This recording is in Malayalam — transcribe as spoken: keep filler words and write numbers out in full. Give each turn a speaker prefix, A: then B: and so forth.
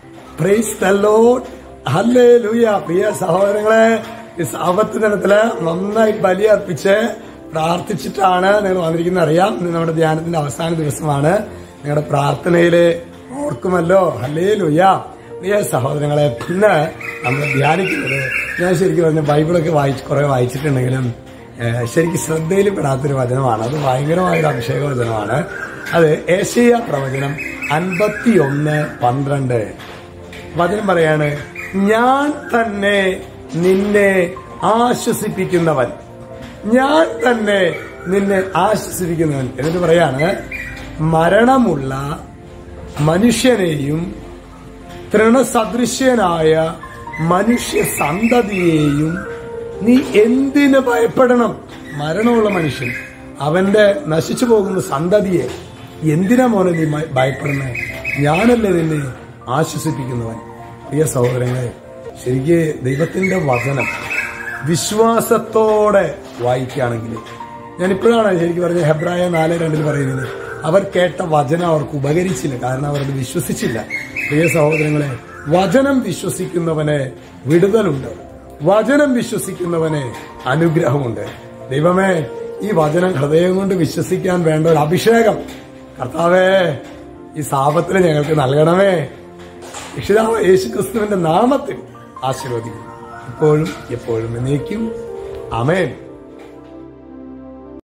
A: Price the lord. ഹല്ലേലൂയ. പ്രിയ സഹോദരങ്ങളെ, ഈ സാബത്ത് ദിനത്തില് നന്നായി ബലി അർപ്പിച്ച് പ്രാർത്ഥിച്ചിട്ടാണ് നിങ്ങൾ വന്നിരിക്കുന്നത് അറിയാം. ഇന്ന് നമ്മുടെ ധ്യാനത്തിന്റെ അവസാന ദിവസമാണ്. നിങ്ങളുടെ പ്രാർത്ഥനയില് ഓർക്കുമല്ലോ. ഹല്ലേലൂയ. പ്രിയ സഹോദരങ്ങളെ, ഇന്ന് നമ്മൾ ധ്യാനിക്കുന്നത്, ഞാൻ ശരിക്കും പറഞ്ഞ ബൈബിളൊക്കെ വായിച്ച് കുറെ വായിച്ചിട്ടുണ്ടെങ്കിലും ശരിക്കും ശ്രദ്ധയിൽ പെടാത്തൊരു വചനമാണ്. അത് ഭയങ്കരമായൊരു അഭിഷേക വചനമാണ്. അത് യെശയ്യാ പ്രവചനം അൻപത്തി ഒന്ന് പന്ത്രണ്ട്. വചനം പറയാണ്, ഞാൻ തന്നെ നിന്നെ ആശ്വസിപ്പിക്കുന്നവൻ, ഞാൻ തന്നെ നിന്നെ ആശ്വസിപ്പിക്കുന്നവൻ. എന്നിട്ട് പറയാണ്, മരണമുള്ള മനുഷ്യനെയും തൃണസദൃശ്യനായ മനുഷ്യ സന്തതിയെയും നീ എന്തിന് ഭയപ്പെടണം? മരണമുള്ള മനുഷ്യൻ, അവന്റെ നശിച്ചു പോകുന്ന സന്തതിയെ എന്തിനാ മോനെ നീ ഭയപ്പെടുന്നത്? ഞാനല്ലേ നിന്നെ ആശ്വസിപ്പിക്കുന്നവൻ. പ്രിയ സഹോദരങ്ങളെ, ശരിക്ക് ദൈവത്തിന്റെ വചനം വിശ്വാസത്തോടെ വായിക്കുകയാണെങ്കിൽ, ഞാൻ ഇപ്പോഴാണ് ശരിക്കും പറഞ്ഞ ഹെബ്രായ നാല് രണ്ടിൽ പറയുന്നത്, അവർ കേട്ട വചനം അവർക്ക് ഉപകരിച്ചില്ല, കാരണം അവരത് വിശ്വസിച്ചില്ല. പ്രിയ സഹോദരങ്ങളെ, വചനം വിശ്വസിക്കുന്നവന് വിടുതലുണ്ട്, വചനം വിശ്വസിക്കുന്നവന് അനുഗ്രഹമുണ്ട്. ദൈവമേ, ഈ വചനം ഹൃദയം കൊണ്ട് വിശ്വസിക്കാൻ വേണ്ട ഒരു അഭിഷേകം കർത്താവേ ഈ സാപത്തിൽ ഞങ്ങൾക്ക് നൽകണമേ. രക്ഷിതാവ് യേശുക്രിസ്തുവിന്റെ നാമത്തിൽ ആശീർവദിക്കുന്നു, ഇപ്പോഴും എപ്പോഴും എന്നേക്കും. ആമേൻ.